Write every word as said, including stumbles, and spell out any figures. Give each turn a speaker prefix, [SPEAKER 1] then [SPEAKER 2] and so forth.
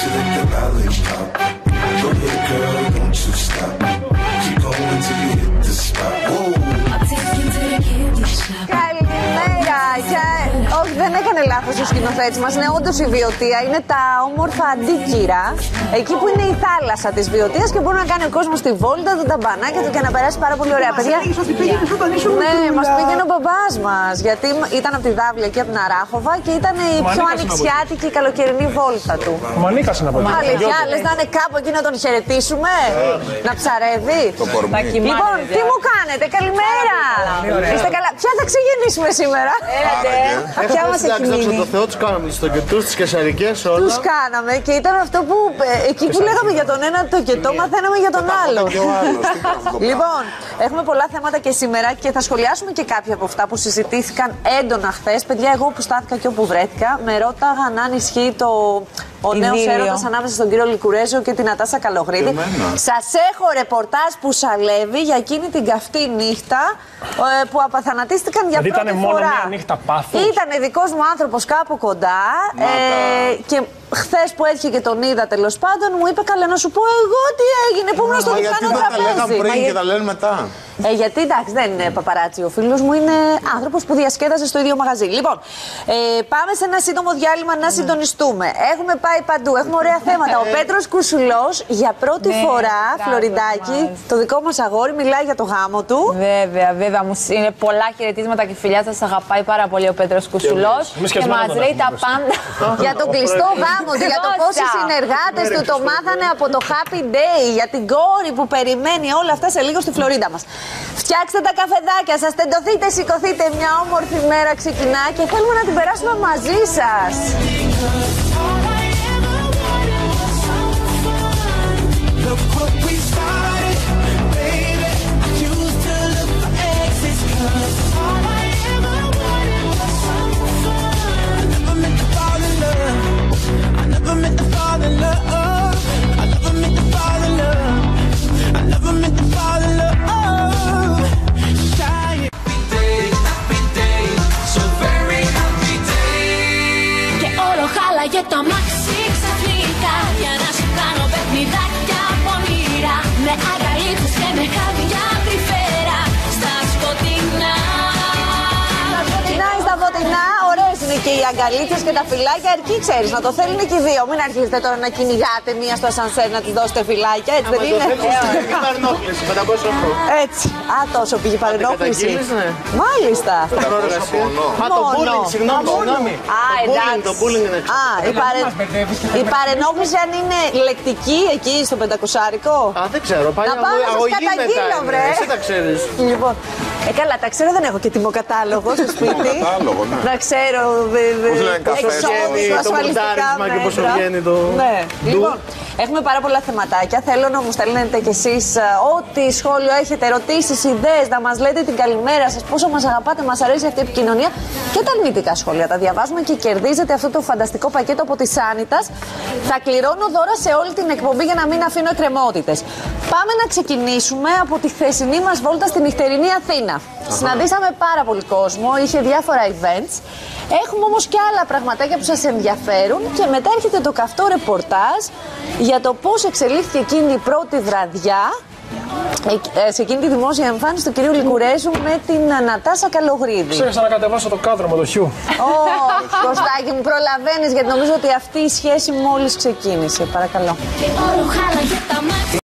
[SPEAKER 1] you like the lollipop. Go ahead, girl, don't you stop. Keep going till you hit the spot. Whoa.
[SPEAKER 2] Καλημέρα! Και... Όχι, δεν έκανε λάθος ο σκηνοθέτης μας. Είναι όντως η Βιωτία. Είναι τα όμορφα αντίκυρα. Εκεί που είναι η θάλασσα της Βιωτίας και μπορεί να κάνει ο κόσμος τη βόλτα του, τα μπανάκια του και να περάσει πάρα πολύ ωραία. Παιδιά, ναι, μας πήγαινε ο μπαμπάς μας. Γιατί ήταν από τη Δάβλια και από την Αράχοβα και ήταν η πιο ανοιξιάτικη καλοκαιρινή βόλτα του.
[SPEAKER 3] Μα ανήκασε να πω.
[SPEAKER 2] Αλήθεια, λες να είναι κάπου εκεί να τον χαιρετήσουμε, να ψαρεύει. Λοιπόν, τι μου κάνετε, καλημέρα! Είστε καλά? Ποια θα ξεκινήσουμε σήμερα?
[SPEAKER 4] Ποια μας έχει μείνει? Το Θεό τους κάναμε, τους τοκετούς, τις κεσαρικές, όλα.
[SPEAKER 2] Τους κάναμε και ήταν αυτό που εκεί που λέγαμε για τον ένα τοκετό, μαθαίναμε για τον άλλο. Λοιπόν, έχουμε πολλά θέματα και σήμερα και θα σχολιάσουμε και κάποια από αυτά που συζητήθηκαν έντονα χθες. Παιδιά, εγώ που στάθηκα και όπου βρέθηκα, με ρώταγαν αν ισχύει το. Ο νέος έρωτας ανάμεσα στον κύριο Λικουρέζο και την Νατάσα Καλογρίδη. Σας έχω ρεπορτάζ που σαλεύει για εκείνη την καυτή νύχτα ε, που απαθανατίστηκαν για
[SPEAKER 3] δηλαδή
[SPEAKER 2] πρώτη
[SPEAKER 3] ήταν
[SPEAKER 2] φορά.
[SPEAKER 3] μόνο μια νύχτα πάθους.
[SPEAKER 2] Ήταν δικός μου άνθρωπος κάπου κοντά ε, και χθες που έτυχε και τον είδα τέλος πάντων μου είπε καλά να σου πω εγώ τι έγινε, που ήμουν στο διπλανό τραπέζι.
[SPEAKER 4] Γιατί δεν τα λέγαν πριν και τα λένε μετά.
[SPEAKER 2] Ε, γιατί εντάξει δεν είναι παπαράτσι ο φίλος μου, είναι άνθρωπος που διασκέδασε στο ίδιο μαγαζί. Λοιπόν, ε, πάμε σε ένα σύντομο διάλειμμα να συντονιστούμε. Έχουμε πάει παντού, έχουμε ωραία θέματα. Ο Πέτρος Κουσουλός για πρώτη
[SPEAKER 5] ναι,
[SPEAKER 2] φορά,
[SPEAKER 5] μπράβο,
[SPEAKER 2] Φλωρινδάκι, το δικό μας αγόρι, μιλάει για το γάμο του.
[SPEAKER 5] Βέβαια, βέβαια. Μου είναι πολλά χαιρετίσματα και φιλιά. Σας αγαπάει πάρα πολύ ο Πέτρος Κουσουλός. Και, και μας λέει τα πάντα.
[SPEAKER 2] Για τον κλειστό γάμο του, για το πώς οι συνεργάτες του το μάθανε από το Happy Day, για την κόρη που περιμένει, όλα αυτά σε λίγο στη Φλωρίντα μας. Φτιάξτε τα καφεδάκια σας, τεντωθείτε, σηκωθείτε, μια όμορφη μέρα ξεκινά και θέλουμε να την περάσουμε μαζί σας.
[SPEAKER 6] Και το αμάξι ξαφνικά για να σου κάνω παιχνιδάκια πονηρά. Με αγκαλίτους και με χάδια τρυφέρα στα σκοτεινά.
[SPEAKER 2] Στα σκοτεινά ή στα φωτεινά, ωραίες είναι και οι αγκαλίτσες και τα φυλάκια. Αρκεί ξέρεις να το θέλουν και οι δύο. Μην αρχίσετε τώρα να κυνηγάτε μία στο ασανσέρ να της δώσετε φυλάκια. Έτσι δεν είναι?
[SPEAKER 4] Παρενόχληση, πεντακόσια ευρώ.
[SPEAKER 2] Έτσι. Α, τόσο πήγε παρενόχληση. Μάλιστα.
[SPEAKER 4] Μα το bullying, συγγνώμη, συγγνώμη.
[SPEAKER 2] Α, εντάξει.
[SPEAKER 4] Το bullying είναι έξω.
[SPEAKER 2] Α, η, παρε... η παρενόχληση αν είναι λεκτική εκεί στο πεντακοσάρικο.
[SPEAKER 4] Α, δεν ξέρω.
[SPEAKER 2] Να πάμε να σας καταγγείλω, βρε.
[SPEAKER 4] Εσύ τα ξέρεις.
[SPEAKER 2] Λοιπόν, ε, καλά, τα ξέρω, δεν έχω και τιμοκατάλογο στο σπίτι. Να ξέρω, εξόδους, ασφαλιστικά
[SPEAKER 4] μέτρα. Και πόσο βγαίνει το...
[SPEAKER 2] Ναι, λοιπόν, έχουμε πάρα πολλά θεματάκια. Θέλω να μου στέλνετε κι εσείς ό,τι σχόλιο έχετε, ερωτήσεις, ιδέες, να μας λέτε την καλημέρα σας, πόσο μας αγαπάτε, μας αρέσει αυτή η επικοινωνία και τα αρνητικά σχόλια. Τα διαβάζουμε και κερδίζετε αυτό το φανταστικό πακέτο από τη Sanitas. Θα κληρώνω δώρα σε όλη την εκπομπή για να μην αφήνω εκκρεμότητες. Πάμε να ξεκινήσουμε από τη χθεσινή μας βόλτα στη νυχτερινή Αθήνα. Συναντήσαμε πάρα πολύ κόσμο, είχε διάφορα events. Έχουμε όμως και άλλα πραγματάκια που σας ενδιαφέρουν και μετά έρχεται το καυτό ρεπορτάζ για το πώς εξελίχθηκε εκείνη η πρώτη βραδιά σε εκείνη τη δημόσια εμφάνιση του κυρίου Λικουρέζου με την Νατάσα Καλογρίδη.
[SPEAKER 3] Ξέχασα να κατεβάσω το κάδρο με το χιού.
[SPEAKER 2] Ω, Κωστάκη μου, προλαβαίνεις γιατί νομίζω ότι αυτή η σχέση μόλις ξεκίνησε. Παρακαλώ.